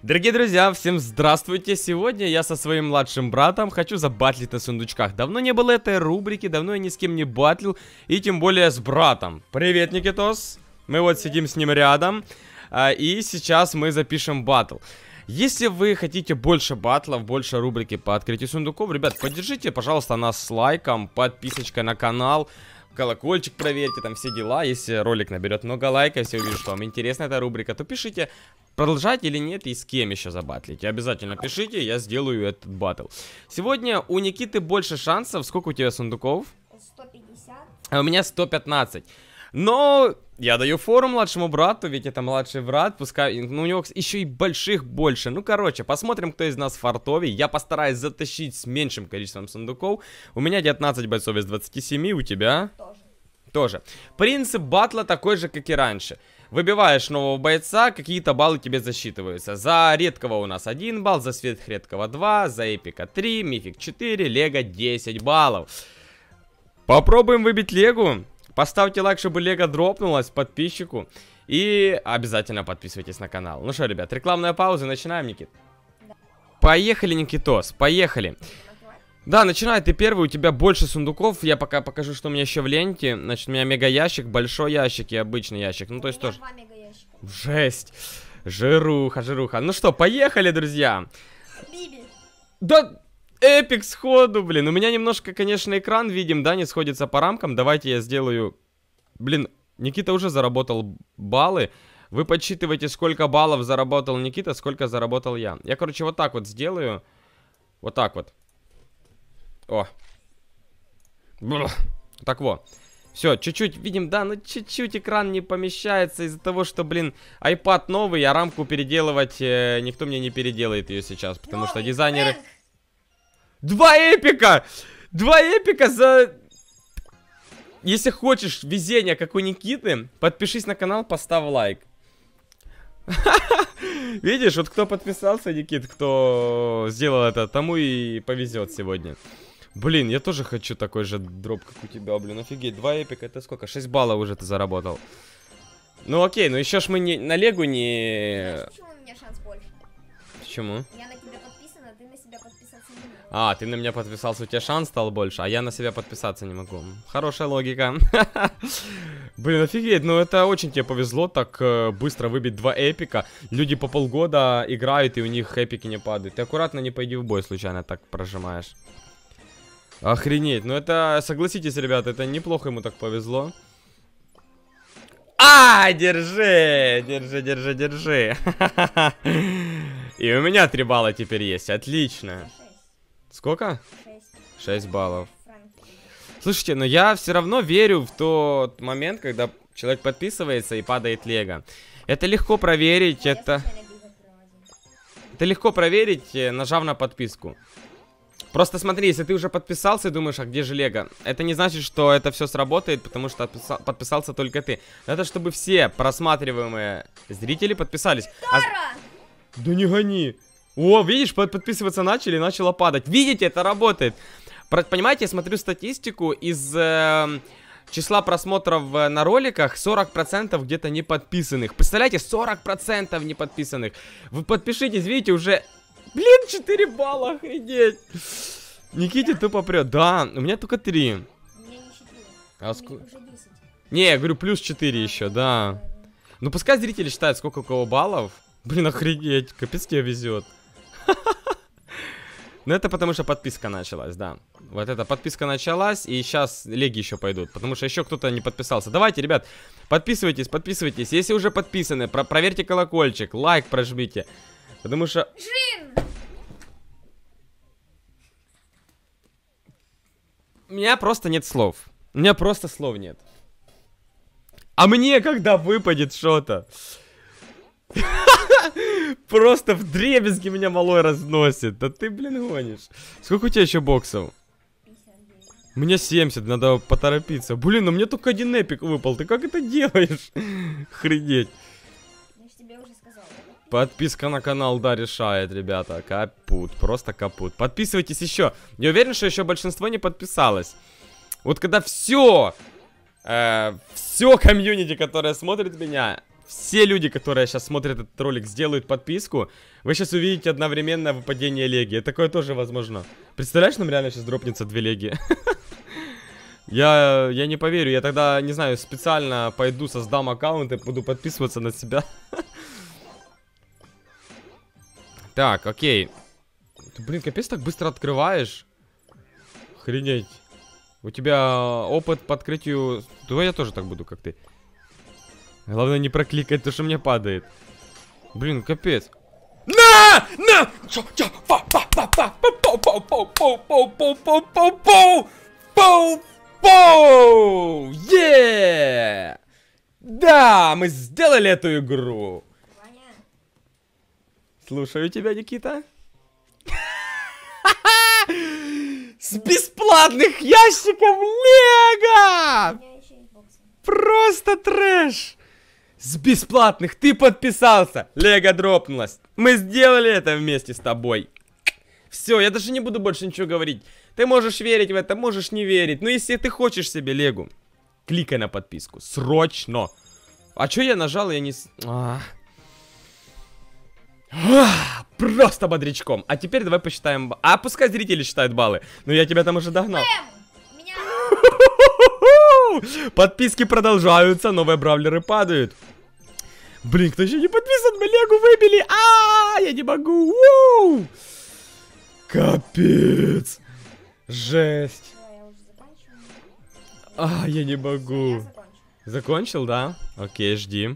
Дорогие друзья, всем здравствуйте! Сегодня я со своим младшим братом хочу забатлить на сундучках. Давно не было этой рубрики, давно я ни с кем не батлил, и тем более с братом. Привет, Никитос! Мы вот сидим с ним рядом, и сейчас мы запишем батл. Если вы хотите больше батлов, больше рубрики по открытию сундуков, ребят, поддержите, пожалуйста, нас с лайком, подписочкой на канал. Колокольчик проверьте, там все дела. Если ролик наберет много лайков, если увижу, что вам интересна эта рубрика, то пишите, продолжать или нет, и с кем еще забатлить. Обязательно пишите, я сделаю этот батл. Сегодня у Никиты больше шансов. Сколько у тебя сундуков? 150. А у меня 115. Но я даю фору младшему брату, ведь это младший брат, пускай, ну, у него еще и больших больше. Ну, короче, посмотрим, кто из нас фартовый. Я постараюсь затащить с меньшим количеством сундуков. У меня 19 бойцов из 27, у тебя? Тоже. Принцип батла такой же, как и раньше. Выбиваешь нового бойца, какие-то баллы тебе засчитываются. За редкого у нас 1 балл, за сверхредкого 2, за эпика 3, мифик 4, лего 10 баллов. Попробуем выбить легу. Поставьте лайк, чтобы лего дропнулась подписчику. И обязательно подписывайтесь на канал. Ну что, ребят, рекламная пауза. Начинаем, Никит? Да. Поехали, Никитос, поехали. Да, начинай, ты первый, у тебя больше сундуков. Я пока покажу, что у меня еще в ленте. Значит, у меня мега ящик, большой ящик и обычный ящик. Ну, то есть тоже... Жесть. Жируха, жируха. Ну что, поехали, друзья. Биби. Да... Эпик сходу, блин. У меня немножко, конечно, экран видим, да, не сходится по рамкам. Давайте я сделаю... Блин, Никита уже заработал баллы. Вы подсчитываете, сколько баллов заработал Никита, сколько заработал я. Я, короче, вот так вот сделаю. Вот так вот. О. Так вот. Все, чуть-чуть видим, да, ну чуть-чуть экран не помещается из-за того, что, блин, iPad новый, а рамку переделывать никто мне не переделает ее сейчас, потому что дизайнеры... 2 эпика! 2 эпика за... Если хочешь везения, как у Никиты, подпишись на канал, поставь лайк. Видишь, вот кто подписался, Никит, кто сделал это, тому и повезет сегодня. Блин, я тоже хочу такой же дроп, как у тебя, блин, офигеть. 2 эпика, это сколько? 6 баллов уже ты заработал. Ну окей, ну еще ж мы не, на легу не... Знаешь, почему у меня шанс больше? Почему? Я на тебя подписан, а ты на себя подписаться не можешь. А, ты на меня подписался, у тебя шанс стал больше, а я на себя подписаться не могу. Хорошая логика. Блин, офигеть, ну это очень тебе повезло так быстро выбить 2 эпика. Люди по полгода играют, и у них эпики не падают. Ты аккуратно не пойди в бой случайно так прожимаешь. Охренеть, ну это, согласитесь, ребята, это неплохо ему так повезло. Держи, держи, держи, держи. И у меня 3 балла теперь есть, отлично. Сколько? 6 баллов. Слушайте, но я все равно верю в тот момент, когда человек подписывается и падает лего. Это легко проверить, это легко проверить, нажав на подписку. Просто смотри, если ты уже подписался и думаешь, а где же лего? Это не значит, что это все сработает, потому что подписался только ты. Это чтобы все просматриваемые зрители подписались. Да не гони. О, видишь, подписываться начали, начало падать. Видите, это работает. Понимаете, я смотрю статистику из числа просмотров на роликах, 40% где-то не подписанных. Представляете, 40% не подписанных. Вы подпишитесь, видите, уже... Блин, 4 балла, охренеть. Никите тупо прет. Да, у меня только 3. У меня не 4. А уже 10. Не, я говорю, плюс 4 еще, да. Ну, пускай зрители считают, сколько у кого баллов. Блин, охренеть, капец тебе везет. Ну, это потому что подписка началась, да. Вот эта подписка началась, и сейчас леги еще пойдут, потому что еще кто-то не подписался. Давайте, ребят, подписывайтесь, подписывайтесь. Если уже подписаны, проверьте колокольчик, лайк прожмите. Потому что... У меня просто нет слов. У меня просто слов нет. А мне когда выпадет что-то? Просто вдребезги меня малой разносит. Да ты, блин, гонишь. Сколько у тебя еще боксов? 59. У меня 70, надо поторопиться. Блин, у меня только 1 эпик выпал. Ты как это делаешь? Хренеть. Я же тебе уже сказал. Подписка на канал, да, решает, ребята. Капут, просто капут. Подписывайтесь еще. Я уверен, что еще большинство не подписалось. Вот когда все комьюнити, которое смотрит меня, все люди, которые сейчас смотрят этот ролик, сделают подписку, вы сейчас увидите одновременное выпадение леги. Такое тоже возможно. Представляешь, нам реально сейчас дропнется 2 леги? Я не поверю. Я тогда, не знаю, специально пойду, создам аккаунт и буду подписываться на себя. Так, окей. Ты, блин, капец, так быстро открываешь. Охренеть. У тебя опыт по открытию... Давай я тоже так буду, как ты. Главное не прокликать то, что мне падает. Блин, капец. На! На! Поу! Е! Да, мы сделали эту игру. Ваня, Слушаю тебя, Никита. С бесплатных ящиков Лего! у меня еще есть боксы. Просто трэш! С бесплатных ты подписался! Лего дропнулась. Мы сделали это вместе с тобой. Все, я даже не буду больше ничего говорить. Ты можешь верить в это, можешь не верить. Но если ты хочешь себе Легу, кликай на подписку. Срочно! А чё я нажал, я не... Просто бодрячком. А теперь давай посчитаем... А пускай зрители считают баллы. Но я тебя там уже догнал. У меня... Подписки продолжаются, новые бравлеры падают. Блин, кто еще не подписан? Мы Легу выбили. Я не могу. Воу! Капец. Жесть. Всё, я уже заканчиваю. Я не Я могу. закончу. Закончил, да? Окей, жди.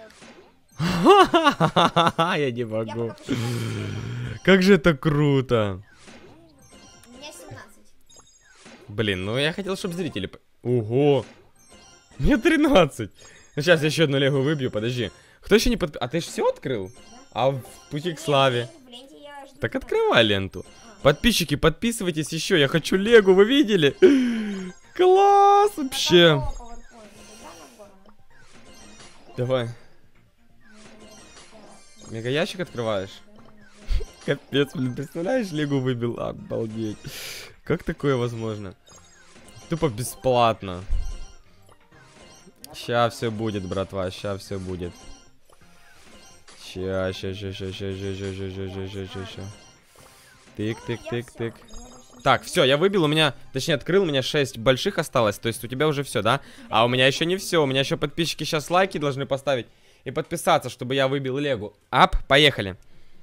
Я не Я могу. пока посчитаю. Как же это круто. У меня 17. Блин, ну я хотел, чтобы зрители... Ого! Мне 13. Ну сейчас я еще одну Легу выбью, подожди. Кто еще не подписался? А ты же все открыл? А в пути к славе? В ленте я жду. Так открывай ленту. Подписчики, подписывайтесь еще. Я хочу Легу, вы видели? Класс вообще. Давай. Мега ящик открываешь? Капец, блин, представляешь, Легу выбил? Обалдеть. Как такое возможно? Тупо бесплатно. Ща все будет, братва, ща все будет. Ща. Тык. Так, все, я выбил, у меня, точнее открыл, у меня 6 больших осталось, то есть у тебя уже все, да? А у меня еще не все, у меня еще подписчики сейчас лайки должны поставить и подписаться, чтобы я выбил Легу. Ап, поехали.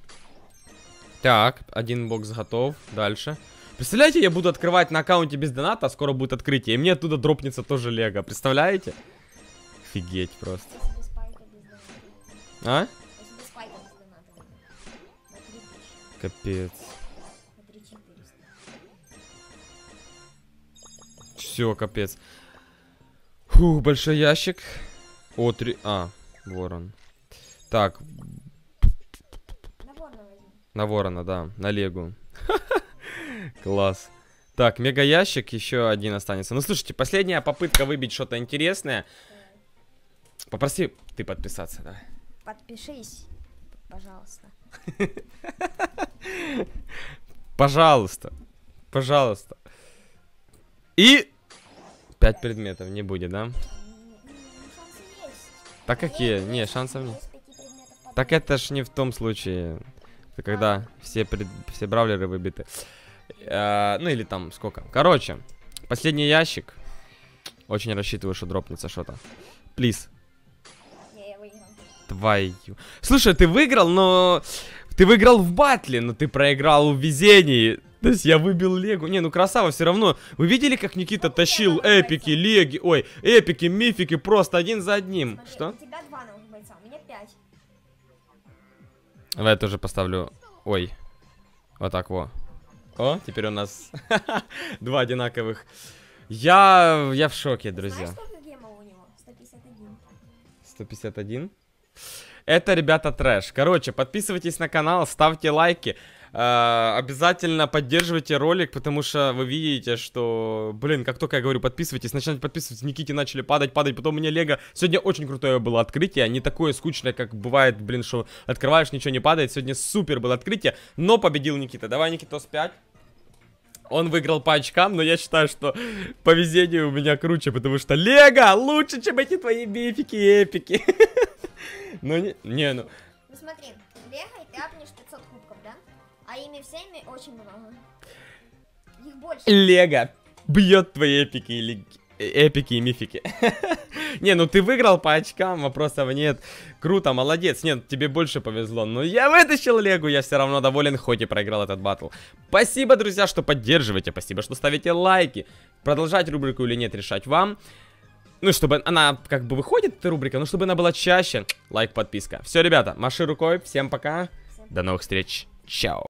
Так, один бокс готов, дальше. Представляете, я буду открывать на аккаунте без доната, а скоро будет открытие, и мне оттуда дропнется тоже Лего, представляете? Офигеть просто. Если без пайка, без доната. А? Если без пайка, без доната. На 3000. Капец. На 3400. Все, капец. Фух, большой ящик. О, 3... ворон. Так, На ворона возьми. на ворона, да, на Легу. Класс. Так, мега ящик, еще один останется. Ну, слушайте, последняя попытка выбить что-то интересное. Попроси ты подписаться, да. Подпишись, пожалуйста. Пожалуйста. Пожалуйста. И 5 предметов не будет, да? Шансы есть. Так какие? Не, шансов нет. Из 5 предметов Так это ж не в том случае. Это когда все бравлеры выбиты. Ну или там сколько. Короче, последний ящик. Очень рассчитываю, что дропнется что-то. Плиз. Не, я выиграл. Твою. Слушай, ты выиграл, но... Ты выиграл в батле, но ты проиграл в везении. То есть я выбил Легу. Не, ну красава все равно. Вы видели, как Никита тащил эпики, Леги? Ой, эпики, мифики просто один за одним. Смотри, Что? у тебя 2 новых бойца, у меня 5. Давай я тоже поставлю... Ой. Вот так вот. О, теперь у нас 2 одинаковых. Я в шоке, друзья. Знаешь, сколько гемов у него? 151. 151. Это, ребята, трэш. Короче, подписывайтесь на канал, ставьте лайки. Обязательно поддерживайте ролик, потому что вы видите, что, блин, как только я говорю подписывайтесь, начинайте подписываться, Никите начали падать, потом у меня Лего. Сегодня очень крутое было открытие, не такое скучное, как бывает, блин, что открываешь, ничего не падает. Сегодня супер было открытие, но победил Никита. Давай, Никитос, 5. Он выиграл по очкам, но я считаю, что по везению у меня круче, потому что Лего лучше, чем эти твои мифики и эпики. Ну, не, ну... Ну смотри, Лего и ты апнешь 500 кубков, да? А ими всеми очень много. Их больше. Лего бьет твои эпики или... Эпики и мифики. Не, ну ты выиграл по очкам, вопросов нет. Круто, молодец. Нет, тебе больше повезло. Но я вытащил Легу, я все равно доволен, хоть и проиграл этот батл. Спасибо, друзья, что поддерживаете. Спасибо, что ставите лайки. Продолжать рубрику или нет, решать вам. Ну, чтобы она как бы выходит, эта рубрика, но чтобы она была чаще. Лайк, подписка. Все, ребята, маши рукой. Всем пока. До новых встреч. Чао.